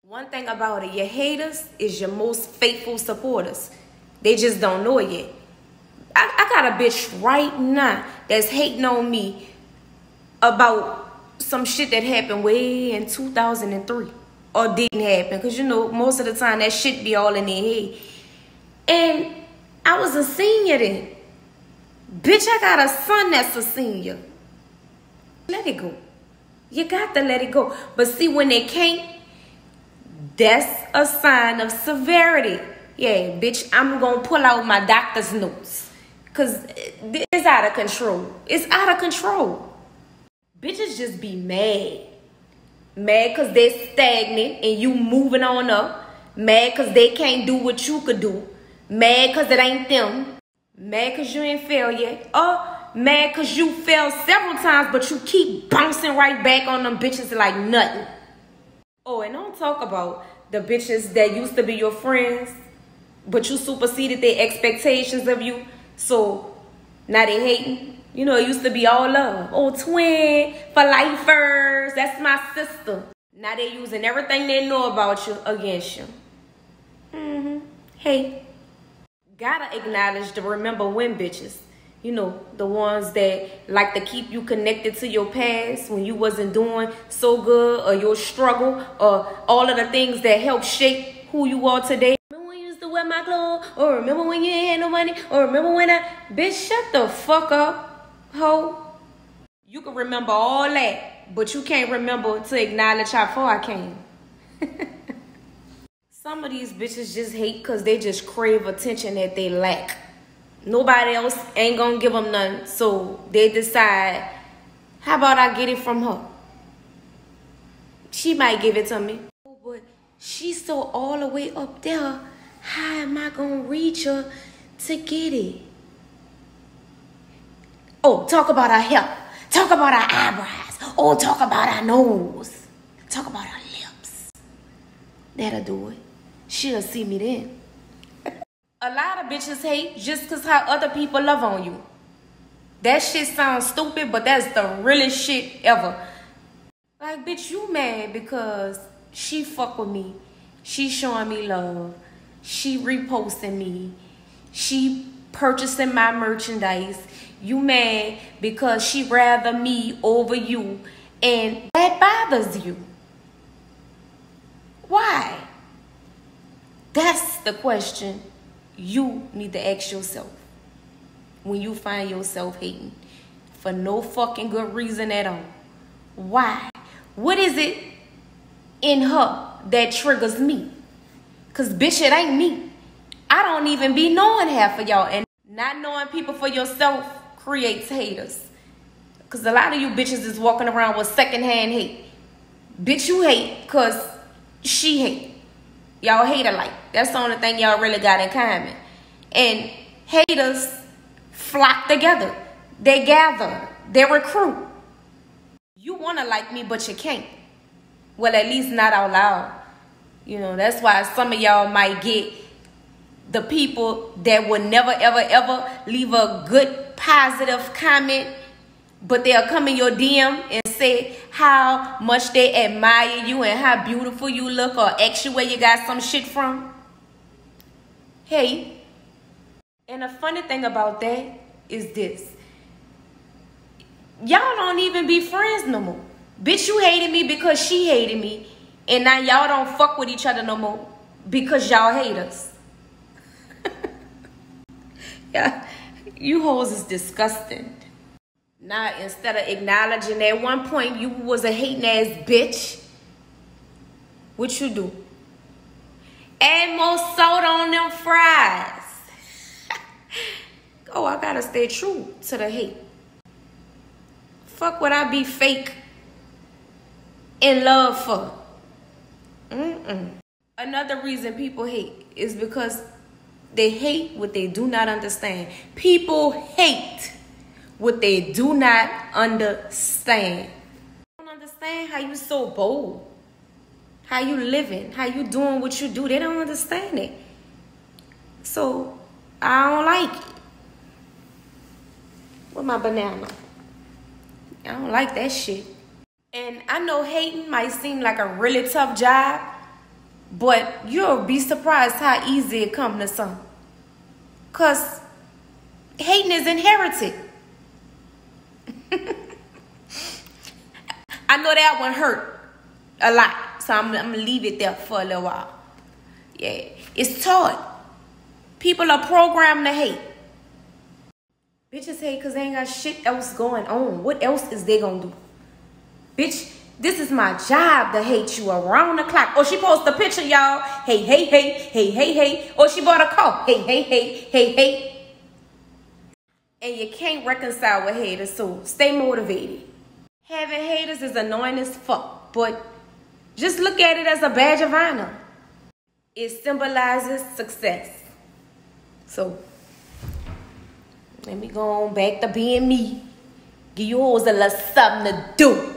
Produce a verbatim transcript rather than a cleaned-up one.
One thing about it, your haters is your most faithful supporters. They just don't know it yet. I, I got a bitch right now that's hating on me about some shit that happened way in two thousand three. Or didn't happen. Because, you know, most of the time that shit be all in their head. And I was a senior then. Bitch, I got a son that's a senior. Let it go. You got to let it go. But see, when they can't, that's a sign of severity. Yeah, bitch, I'm going to pull out my doctor's notes. Because it's out of control. It's out of control. Bitches just be mad. Mad because they're stagnant and you moving on up. Mad because they can't do what you could do. Mad because it ain't them. Mad because you ain't failed yet. Or mad because you failed several times, but you keep bouncing right back on them bitches like nothing. Oh, and don't talk about the bitches that used to be your friends, but you superseded their expectations of you. So now they hating. You know, it used to be all love. Oh, twin, for lifers, that's my sister. Now they using everything they know about you against you. Mm-hmm. Hey, gotta acknowledge the remember when bitches. You know, the ones that like to keep you connected to your past when you wasn't doing so good, or your struggle, or all of the things that help shape who you are today. Remember when you used to wear my clothes? Or remember when you ain't had no money? Or remember when I... Bitch, shut the fuck up, ho. You can remember all that, but you can't remember to acknowledge how far I came. Some of these bitches just hate because they just crave attention that they lack. Nobody else ain't gonna give them none, so they decide, how about I get it from her? She might give it to me. Oh, but she's so all the way up there, how am I gonna reach her to get it? Oh, talk about her hair. Talk about her eyebrows. Oh, talk about her nose. Talk about her lips. That'll do it. She'll see me then. A lot of bitches hate just because how other people love on you. That shit sounds stupid, but that's the realest shit ever. Like, bitch, you mad because she fuck with me. She showing me love. She reposting me. She purchasing my merchandise. You mad because she rather me over you. And that bothers you. Why? That's the question you need to ask yourself when you find yourself hating for no fucking good reason at all. Why? What is it in her that triggers me? Because, bitch, it ain't me. I don't even be knowing half of y'all. And not knowing people for yourself creates haters. Because a lot of you bitches is walking around with secondhand hate. Bitch, you hate because she hate. Y'all hate alike. That's the only thing y'all really got in common. And haters flock together. They gather. They recruit. You want to like me, but you can't. Well, at least not out loud. You know, that's why some of y'all might get the people that would never, ever, ever leave a good, positive comment, but they'll come in your D M and say how much they admire you and how beautiful you look, or ask you where you got some shit from. Hey, and the funny thing about that is this. Y'all don't even be friends no more. Bitch, you hated me because she hated me, and now y'all don't fuck with each other no more because y'all hate us. Yeah, you hoes is disgusting. Now, instead of acknowledging at one point you was a hating ass bitch, what you do? Add more salt on them fries. Oh, I gotta stay true to the hate. Fuck would I be fake in love for? Mm-mm. Another reason people hate is because they hate what they do not understand. People hate what they do not understand. They don't understand how you so bold, how you living, how you doing what you do. They don't understand it. So I don't like it. With my banana, I don't like that shit. And I know hating might seem like a really tough job, But you'll be surprised how easy it comes to some. Because hating is inherited. I know that one hurt a lot. So I'm, I'm going to leave it there for a little while. Yeah. It's taught. People are programmed to hate. Bitches hate because they ain't got shit else going on. What else is they going to do? Bitch, this is my job to hate you around the clock. Or she posts a picture, y'all. Hey, hey, hey, hey, hey, hey. Or she bought a car. Hey, hey, hey, hey, hey. And you can't reconcile with haters, so stay motivated. Having haters is annoying as fuck, but just look at it as a badge of honor. It symbolizes success. So, let me go on back to being me. Give you hoes a little something to do.